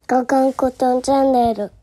ガガンコトンチャンネル